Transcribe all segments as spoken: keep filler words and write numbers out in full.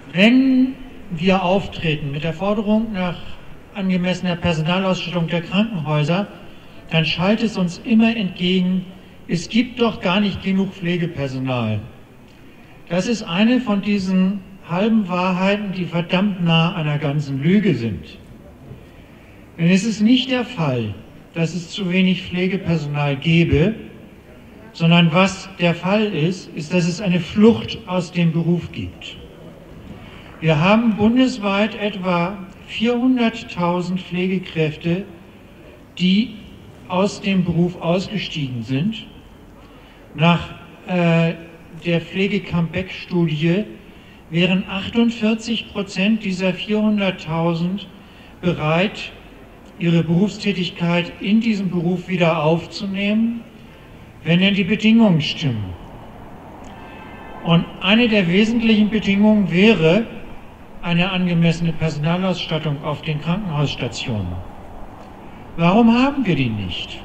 Wenn wir auftreten mit der Forderung nach angemessener Personalausstattung der Krankenhäuser, dann schallt es uns immer entgegen, es gibt doch gar nicht genug Pflegepersonal. Das ist eine von diesen halben Wahrheiten, die verdammt nah einer ganzen Lüge sind. Denn es ist nicht der Fall, dass es zu wenig Pflegepersonal gäbe, sondern was der Fall ist, ist, dass es eine Flucht aus dem Beruf gibt. Wir haben bundesweit etwa vierhunderttausend Pflegekräfte, die aus dem Beruf ausgestiegen sind. Nach äh, der Pflege-Comeback-Studie wären achtundvierzig Prozent dieser vierhunderttausend bereit, ihre Berufstätigkeit in diesem Beruf wieder aufzunehmen, wenn denn die Bedingungen stimmen. Und eine der wesentlichen Bedingungen wäre eine angemessene Personalausstattung auf den Krankenhausstationen. Warum haben wir die nicht?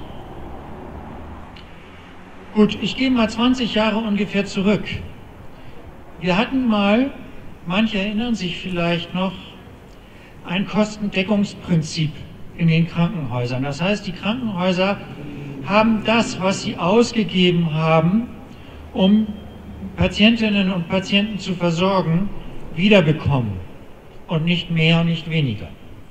Gut, ich gehe mal zwanzig Jahre ungefähr zurück. Wir hatten mal, manche erinnern sich vielleicht noch, ein Kostendeckungsprinzip in den Krankenhäusern. Das heißt, die Krankenhäuser haben das, was sie ausgegeben haben, um Patientinnen und Patienten zu versorgen, wiederbekommen. Und nicht mehr und nicht weniger.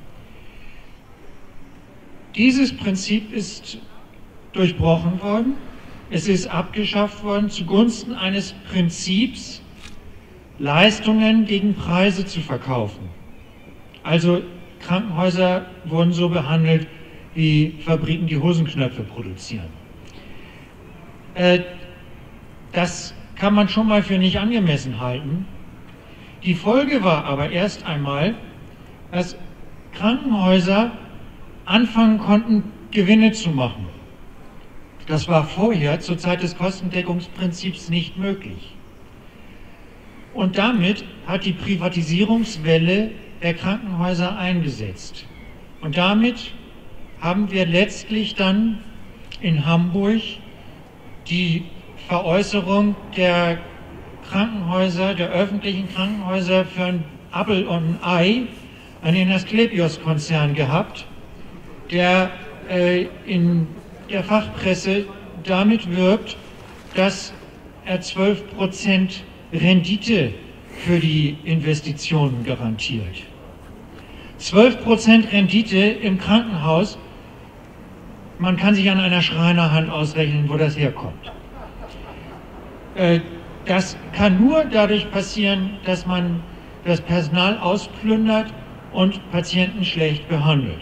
Dieses Prinzip ist durchbrochen worden. Es ist abgeschafft worden zugunsten eines Prinzips, Leistungen gegen Preise zu verkaufen. Also Krankenhäuser wurden so behandelt, wie Fabriken die Hosenknöpfe produzieren. Äh, das kann man schon mal für nicht angemessen halten. Die Folge war aber erst einmal, dass Krankenhäuser anfangen konnten, Gewinne zu machen. Das war vorher, zur Zeit des Kostendeckungsprinzips, nicht möglich. Und damit hat die Privatisierungswelle der Krankenhäuser eingesetzt. Und damit haben wir letztlich dann in Hamburg die Veräußerung der Krankenhäuser, der öffentlichen Krankenhäuser für ein Appel und ein Ei an den Asklepios-Konzern gehabt, der äh, in der Fachpresse damit wirbt, dass er zwölf Prozent Rendite für die Investitionen garantiert. zwölf Prozent Rendite im Krankenhaus, man kann sich an einer Schreinerhand ausrechnen, wo das herkommt. Äh, Das kann nur dadurch passieren, dass man das Personal ausplündert und Patienten schlecht behandelt.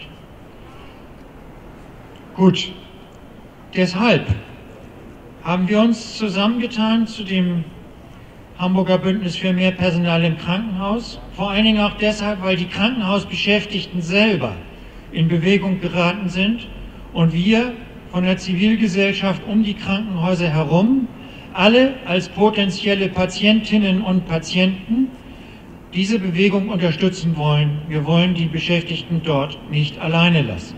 Gut, deshalb haben wir uns zusammengetan zu dem Hamburger Bündnis für mehr Personal im Krankenhaus, vor allen Dingen auch deshalb, weil die Krankenhausbeschäftigten selber in Bewegung geraten sind und wir von der Zivilgesellschaft um die Krankenhäuser herum alle als potenzielle Patientinnen und Patienten diese Bewegung unterstützen wollen. Wir wollen die Beschäftigten dort nicht alleine lassen.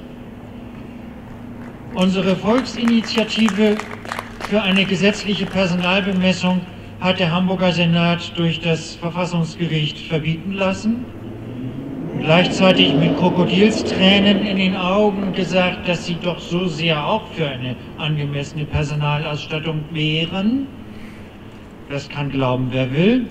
Unsere Volksinitiative für eine gesetzliche Personalbemessung hat der Hamburger Senat durch das Verfassungsgericht verbieten lassen. Gleichzeitig mit Krokodilstränen in den Augen gesagt, dass sie doch so sehr auch für eine angemessene Personalausstattung wären. Das kann glauben, wer will.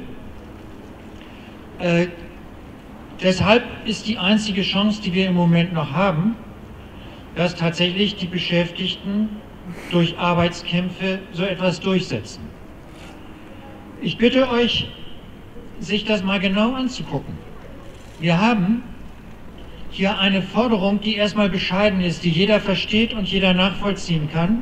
Äh, deshalb ist die einzige Chance, die wir im Moment noch haben, dass tatsächlich die Beschäftigten durch Arbeitskämpfe so etwas durchsetzen. Ich bitte euch, sich das mal genau anzugucken. Wir haben hier eine Forderung, die erstmal bescheiden ist, die jeder versteht und jeder nachvollziehen kann,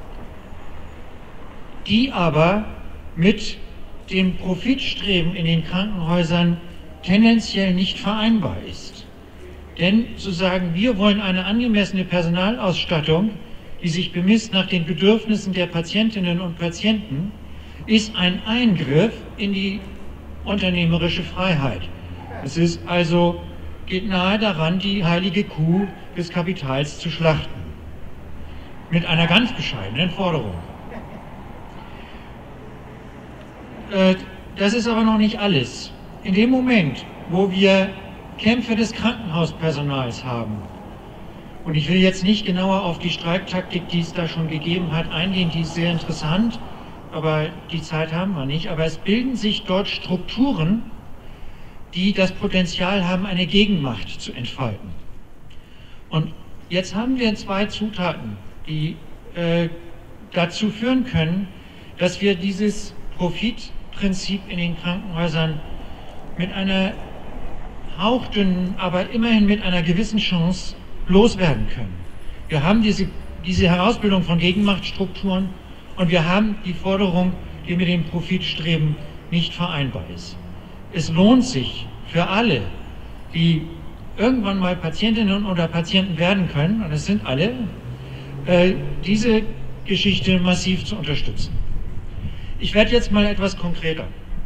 die aber mit dem Profitstreben in den Krankenhäusern tendenziell nicht vereinbar ist. Denn zu sagen, wir wollen eine angemessene Personalausstattung, die sich bemisst nach den Bedürfnissen der Patientinnen und Patienten, ist ein Eingriff in die unternehmerische Freiheit. Es ist also, geht nahe daran, die heilige Kuh des Kapitals zu schlachten. Mit einer ganz bescheidenen Forderung. Das ist aber noch nicht alles. in dem Moment, wo wir Kämpfe des Krankenhauspersonals haben, und ich will jetzt nicht genauer auf die Streiktaktik, die es da schon gegeben hat, eingehen, die ist sehr interessant, aber die Zeit haben wir nicht. Aber es bilden sich dort Strukturen, die das Potenzial haben, eine Gegenmacht zu entfalten. Und jetzt haben wir zwei Zutaten, die äh, dazu führen können, dass wir dieses Profitprinzip in den Krankenhäusern mit einer hauchdünnen, aber immerhin mit einer gewissen Chance loswerden können. Wir haben diese, diese Herausbildung von Gegenmachtstrukturen und wir haben die Forderung, die mit dem Profitstreben nicht vereinbar ist. Es lohnt sich für alle, die irgendwann mal Patientinnen oder Patienten werden können, und es sind alle, äh, diese Geschichte massiv zu unterstützen. Ich werde jetzt mal etwas konkreter.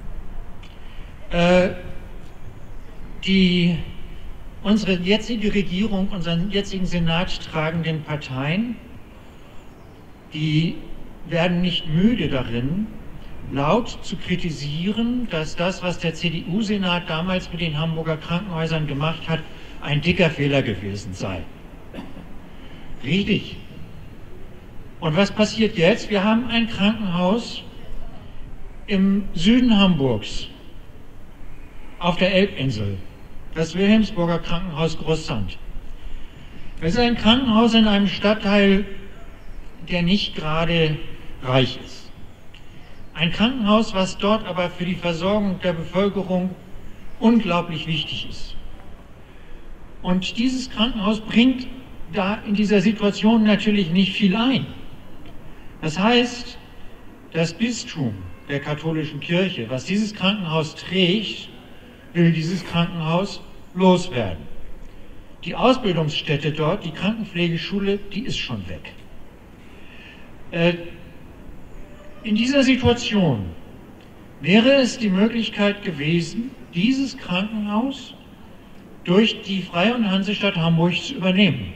Äh, die, unsere jetzige Regierung, unseren jetzigen Senat tragenden Parteien, die werden nicht müde darin, laut zu kritisieren, dass das, was der C D U-Senat damals mit den Hamburger Krankenhäusern gemacht hat, ein dicker Fehler gewesen sei. Richtig. Und was passiert jetzt? Wir haben ein Krankenhaus im Süden Hamburgs, auf der Elbinsel, das Wilhelmsburger Krankenhaus Großsand. Das ist ein Krankenhaus in einem Stadtteil, der nicht gerade reich ist. Ein Krankenhaus, was dort aber für die Versorgung der Bevölkerung unglaublich wichtig ist. Und dieses Krankenhaus bringt da in dieser Situation natürlich nicht viel ein. Das heißt, das Bistum der katholischen Kirche, was dieses Krankenhaus trägt, will dieses Krankenhaus loswerden. Die Ausbildungsstätte dort, die Krankenpflegeschule, die ist schon weg. Äh, in dieser Situation wäre es die Möglichkeit gewesen, dieses Krankenhaus durch die Freie und Hansestadt Hamburg zu übernehmen.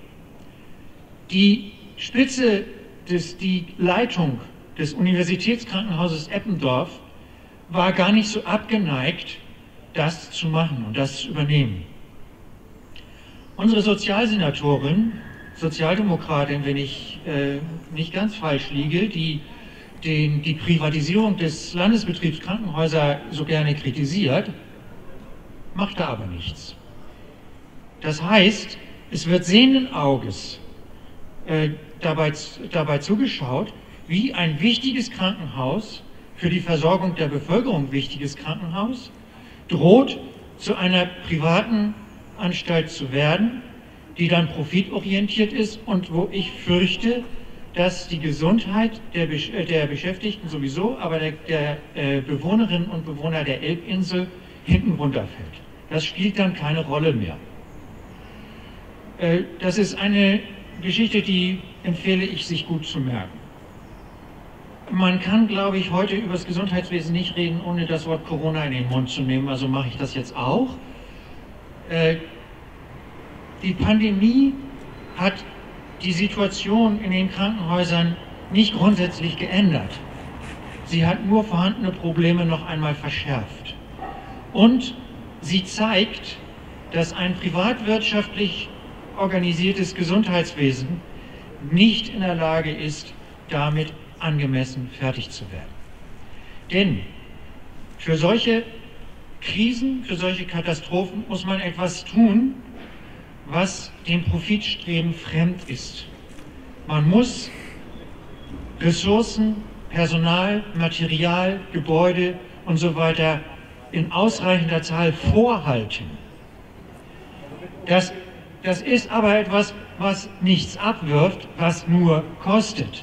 Die Spitze, des, die Leitung des Universitätskrankenhauses Eppendorf war gar nicht so abgeneigt, das zu machen und das zu übernehmen. Unsere Sozialsenatorin, Sozialdemokratin, wenn ich äh, nicht ganz falsch liege, die den, die Privatisierung des Landesbetriebs Krankenhäuser so gerne kritisiert, macht da aber nichts. Das heißt, es wird sehenden Auges äh, dabei, dabei zugeschaut, wie ein wichtiges Krankenhaus, für die Versorgung der Bevölkerung wichtiges Krankenhaus, droht, zu einer privaten Anstalt zu werden, die dann profitorientiert ist und wo ich fürchte, dass die Gesundheit der, Besch der Beschäftigten sowieso, aber der, der äh, Bewohnerinnen und Bewohner der Elbinsel hinten runterfällt. Das spielt dann keine Rolle mehr. Äh, das ist eine Geschichte, die empfehle ich, sich gut zu merken. Man kann, glaube ich, heute über das Gesundheitswesen nicht reden, ohne das Wort Corona in den Mund zu nehmen, also mache ich das jetzt auch. Äh, die Pandemie hat die Situation in den Krankenhäusern nicht grundsätzlich geändert. Sie hat nur vorhandene Probleme noch einmal verschärft. Und sie zeigt, dass ein privatwirtschaftlich organisiertes Gesundheitswesen nicht in der Lage ist, damit angemessen fertig zu werden. Denn für solche Krisen, für solche Katastrophen muss man etwas tun, was dem Profitstreben fremd ist. Man muss Ressourcen, Personal, Material, Gebäude und so weiter in ausreichender Zahl vorhalten. Das, das ist aber etwas, was nichts abwirft, was nur kostet.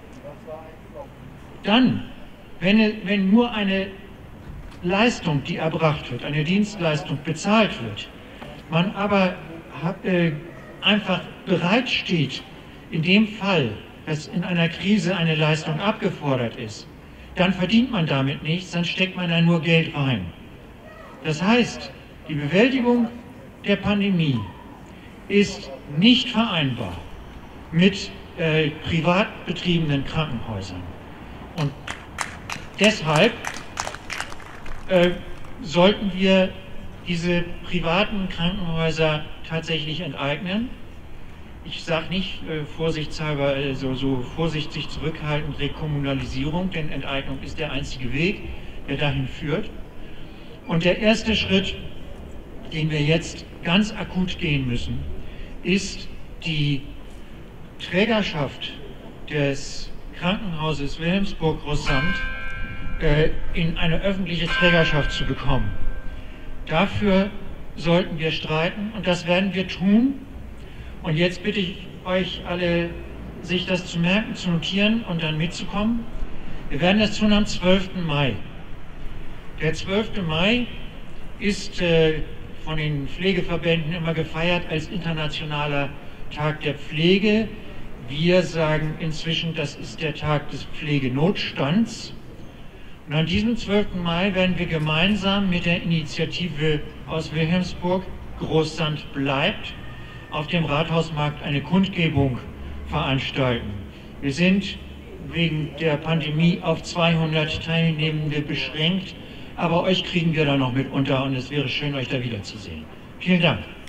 Dann, wenn, wenn nur eine Leistung, die erbracht wird, eine Dienstleistung bezahlt wird, man aber äh, einfach bereitsteht, in dem Fall, dass in einer Krise eine Leistung abgefordert ist, dann verdient man damit nichts, dann steckt man da nur Geld rein. Das heißt, die Bewältigung der Pandemie ist nicht vereinbar mit äh, privat betriebenen Krankenhäusern. Und deshalb äh, sollten wir diese privaten Krankenhäuser tatsächlich enteignen. Ich sage nicht äh, vorsichtshalber, also so vorsichtig zurückhaltend Rekommunalisierung, denn Enteignung ist der einzige Weg, der dahin führt. Und der erste Schritt, den wir jetzt ganz akut gehen müssen, ist die Trägerschaft des Krankenhauses Wilhelmsburg-Großsand äh, in eine öffentliche Trägerschaft zu bekommen. Dafür sollten wir streiten und das werden wir tun. Und jetzt bitte ich euch alle, sich das zu merken, zu notieren und dann mitzukommen. Wir werden das tun am zwölften Mai. Der zwölfte Mai ist äh, von den Pflegeverbänden immer gefeiert als internationaler Tag der Pflege. Wir sagen inzwischen, das ist der Tag des Pflegenotstands. Und an diesem zwölften Mai werden wir gemeinsam mit der Initiative aus Wilhelmsburg Großsand bleibt auf dem Rathausmarkt eine Kundgebung veranstalten. Wir sind wegen der Pandemie auf zweihundert Teilnehmende beschränkt, aber euch kriegen wir da noch mit unter und es wäre schön, euch da wiederzusehen. Vielen Dank.